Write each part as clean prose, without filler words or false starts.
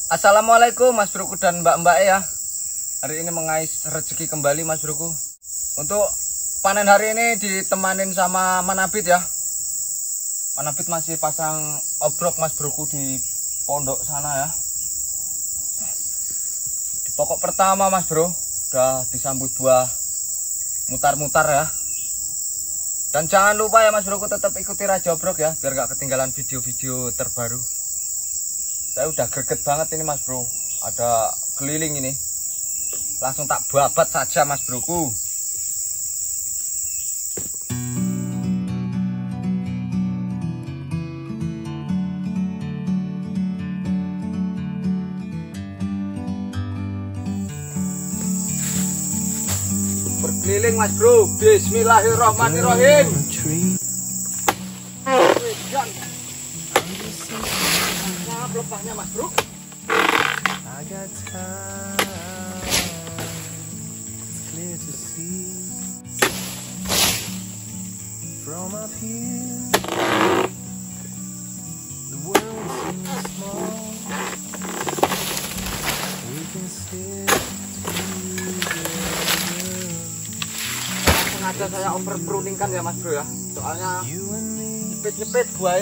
Assalamualaikum Mas Broku dan Mbak ya. Hari ini mengais rezeki kembali Mas Broku. Untuk panen hari ini ditemanin sama Manabit ya. Manabit masih pasang obrok Mas Broku di pondok sana ya. Di pokok pertama Mas Bro udah disambut buah mutar-mutar ya. Dan jangan lupa ya Mas Broku tetap ikuti Raja Obrok ya, biar gak ketinggalan video-video terbaru. Saya udah greget banget ini Mas Bro, ada keliling ini. Langsung tak babat saja Mas Broku. Berkeliling Mas Bro, bismillahirrahmanirrahim. Lepahnya Mas Bro. Sengaja saya overpruningkan ya Mas Bro ya, soalnya nyepit-nyepit buahnya.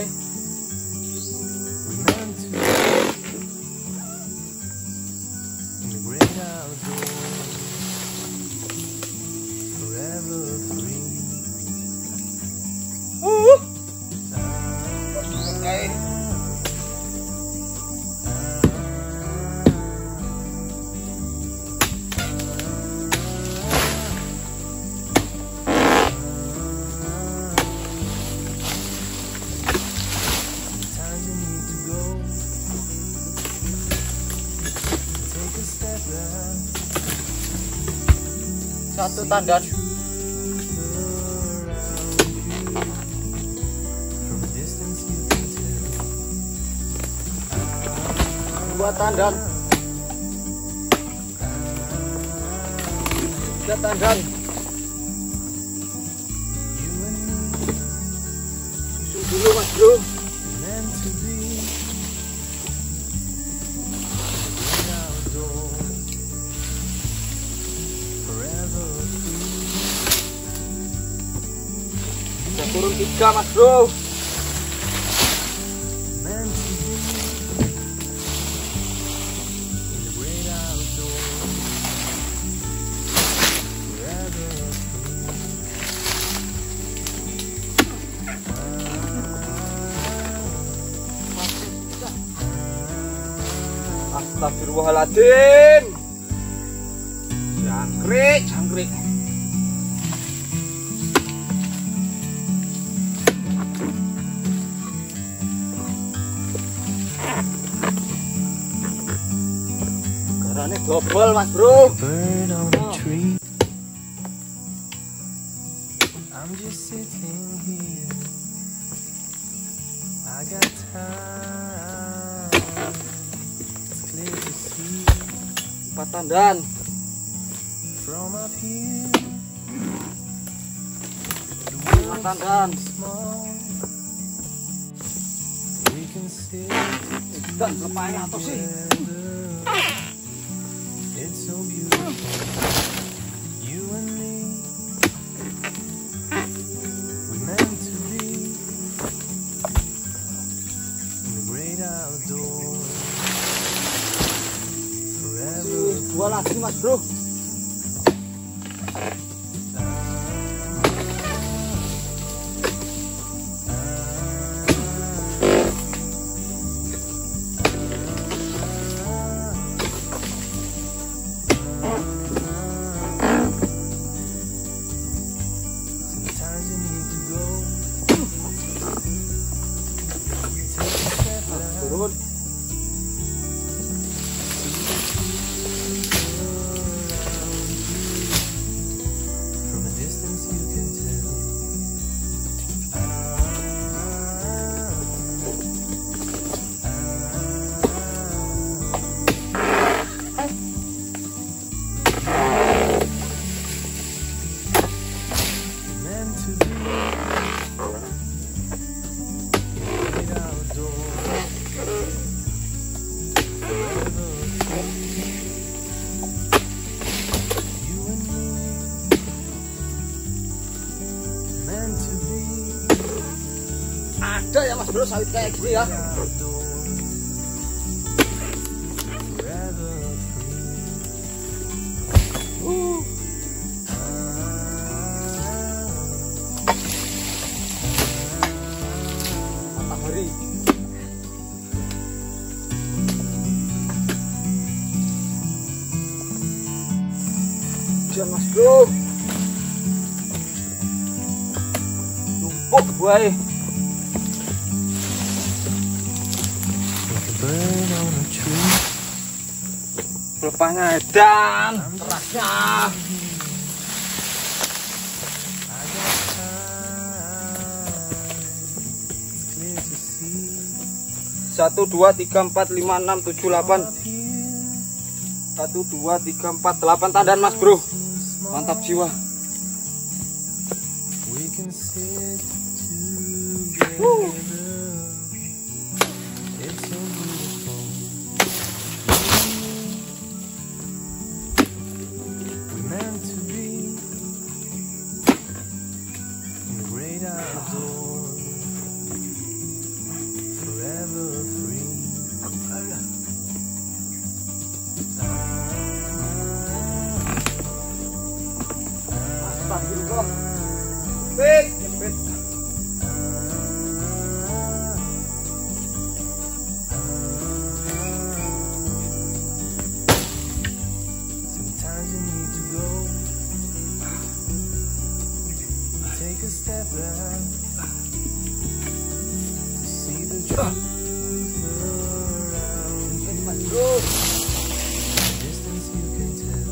Satu tandan. Dua tandan. Tiga tandan. Susun dulu Mas Bro. Turun 3 Mas Bro. Astagfirullahaladzim. Jangkrik. Garane double Mas Bro. Empat tandan. Lima tandan. Dan lepahnya atau sih? Dua lagi Mas Bro. Turun. Ada ya Mas Bro sawit kayak gini ya. Matahari. Jangan Mas Bro. Numpuk buai. Pelepahnya edan, kerasnya. Satu, dua, tiga, empat, lima, enam, tujuh, 8. 1, 2, 3, 4, 8 tandan Mas Bro. Mantap jiwa. Jepit, jepit. Sometimes you need to go, take a step back to see the truth around you. Distance you can tell.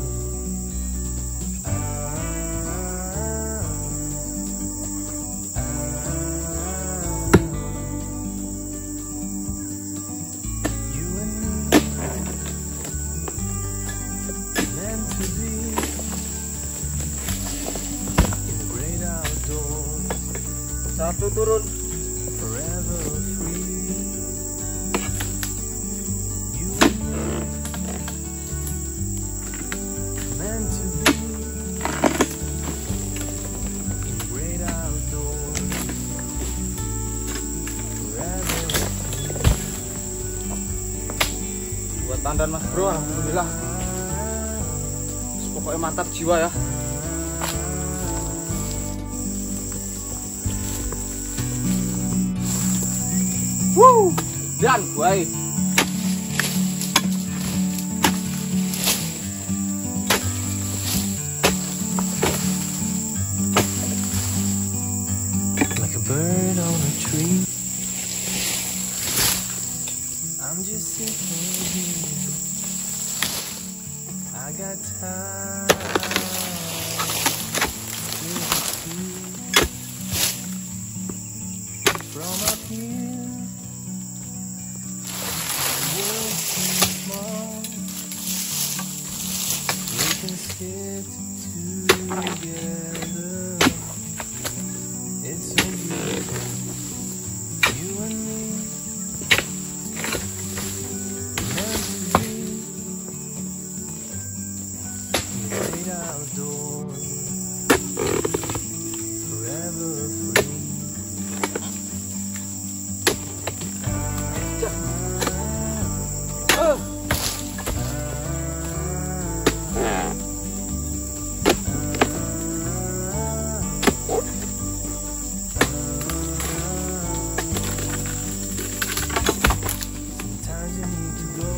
Satu turun. Forever free. You meant to be in the great outdoors. Forever free. Buat tandan Mas Bro, alhamdulillah. Pokoknya mantap jiwa ya. Dan buai. Like a bird on a tree, I'm just sitting here. I got time. From up here, the world seems small. We can sit together. It's so beautiful, you and me, meant to be in the great outdoors, forever free. Sometimes you need to go,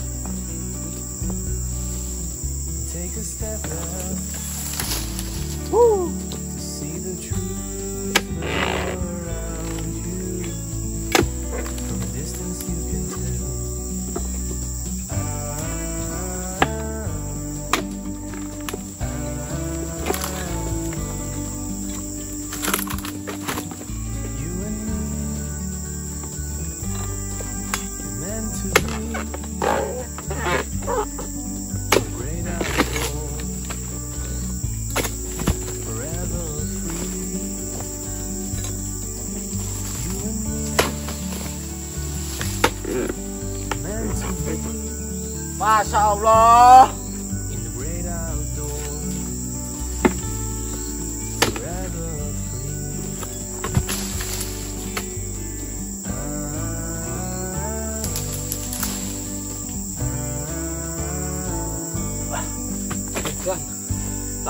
take a step back to see the truth around you. From a distance you can tell. You and me, we're meant to be great outdoors, forever free. You and me, meant to be Masya Allah. in the great outdoors, forever free.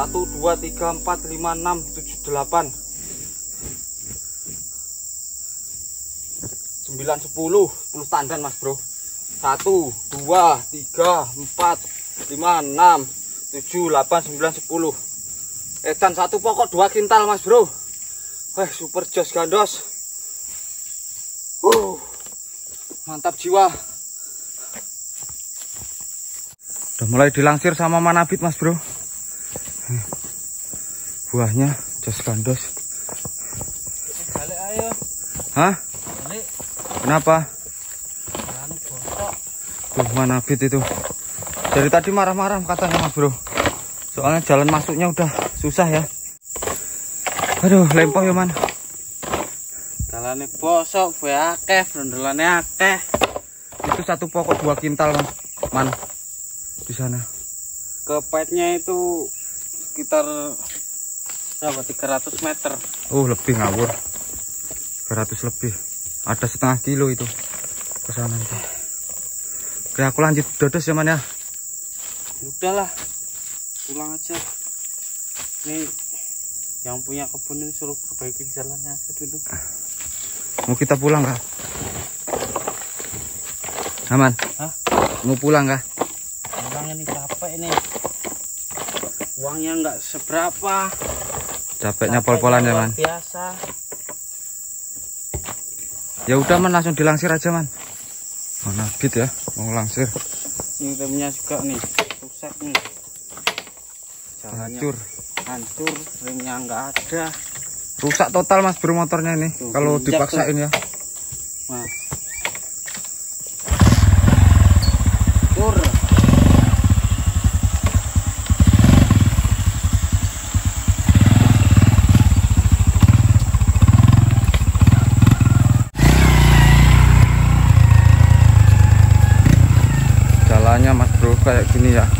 1, 2, 3, 4, 5, 6, 7, 8, 9, 10 tandan mas bro. 1, 2, 3, 4, 5, 6, 7, 8, 9, 10. Edan satu pokok 2 kintal mas bro. Super jos gandos. Mantap jiwa. Udah mulai dilangsir sama manabit mas bro. Buahnya jos gandos. Balik ayo. Hah? Balik. Kenapa? Balik bosok. Tuh manabit itu. Dari tadi marah-marah katanya mas bro. Soalnya jalan masuknya udah susah ya. Aduh lempoh ya man. Dalane bosok, buah akeh, brondelane akeh. Itu satu pokok 2 kintal mas. Man. Di sana. Kepetnya itu sekitar berapa? 300 meter. Oh lebih ngawur. 300 lebih. Ada setengah kilo itu ke sana itu. Oke aku lanjut dodos ya man ya. Udahlah, pulang aja. Nih yang punya kebun ini suruh perbaikin jalannya aja dulu. Mau kita pulang kah? Aman? Hah? Mau pulang kah? Pulang ini capek ini. Uangnya nggak seberapa. Capeknya pol-polan ya man. Biasa. Ya udah man langsung dilangsir aja man. Mana bit ya mau langsir. Ini remnya juga nih rusak nih. Jalannya hancur, remnya nggak ada. Rusak total mas bro motornya ini. Kalau dipaksain ya. Nah. Tur. Jalannya mas bro kayak gini ya.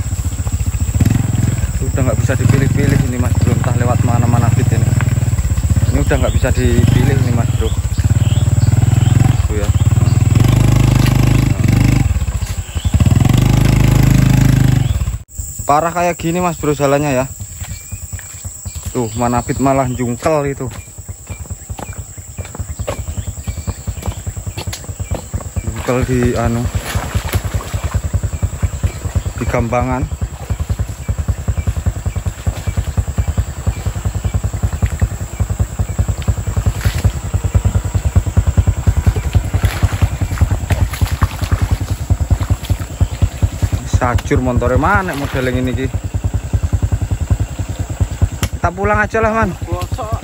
Udah nggak bisa dipilih-pilih ini mas bro. Entah lewat mana-mana bit ini. Ini udah nggak bisa dipilih nih mas bro. Tuh ya. Parah kayak gini mas bro jalannya ya. Tuh manabit malah jungkel itu. Jungkel di di gambangan. Sajur motornya mana model yang ini ki. Kita pulang aja lah man. Bosok.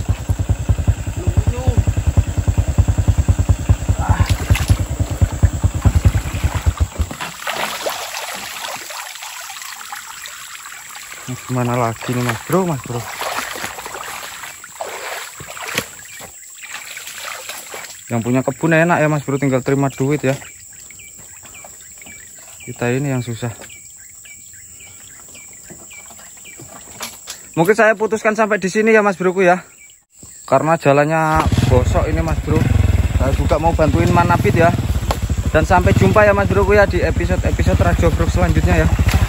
Gimana lagi nih mas bro, Yang punya kebun enak ya mas bro, tinggal terima duit ya. Kita ini yang susah. Mungkin saya putuskan sampai di sini ya mas broku ya. Karena jalannya bosok ini mas bro. Saya juga mau bantuin manabit ya. Dan sampai jumpa ya mas broku ya di episode Rajobrok selanjutnya ya.